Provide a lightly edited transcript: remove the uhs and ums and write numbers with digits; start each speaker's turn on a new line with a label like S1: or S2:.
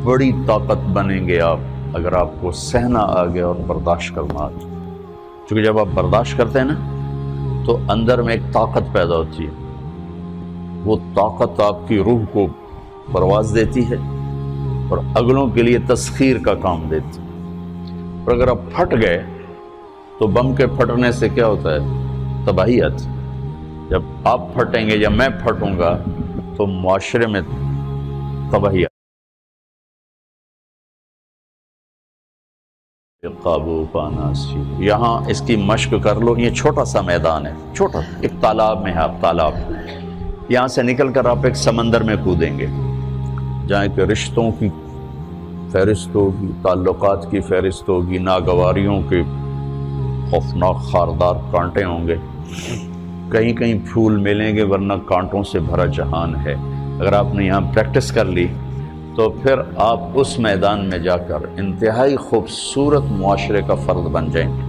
S1: بڑی طاقت بنیں گے آپ اگر آپ کو سہنا آ گیا اور برداشت کرنا آ گیا. چونکہ جب آپ برداشت کرتے ہیں نا تو اندر میں ایک طاقت پیدا ہوتی ہے. وہ طاقت آپ کی روح کو پرواز دیتی ہے اور اگلوں کے لیے تسخیر کا کام دیتی ہے. اور اگر آپ پھٹ گئے تو بم کے پھٹنے سے کیا ہوتا ہے؟ تباہی آتی. جب آپ پھٹیں گے یا میں پھٹوں گا تو معاشرے میں تباہی آتی. قابو پانا سی. یہاں اس کی مشق کر لو. یہ چھوٹا سا میدان ہے، چھوٹا ایک تالاب میں ہے. آپ تالاب یہاں سے نکل کر آپ ایک سمندر میں کودیں گے جہاں کہ رشتوں کی فہرست ہوگی، تعلقات کی فہرست ہوگی، ناگواریوں کے خوفناک خاردار کانٹے ہوں گے. کہیں کہیں پھول ملیں گے ورنہ کانٹوں سے بھرا جہان ہے. اگر آپ نے یہاں پریکٹس کر لی تو پھر آپ اس میدان میں جا کر انتہائی خوبصورت معاشرے کا فرد بن جائیں.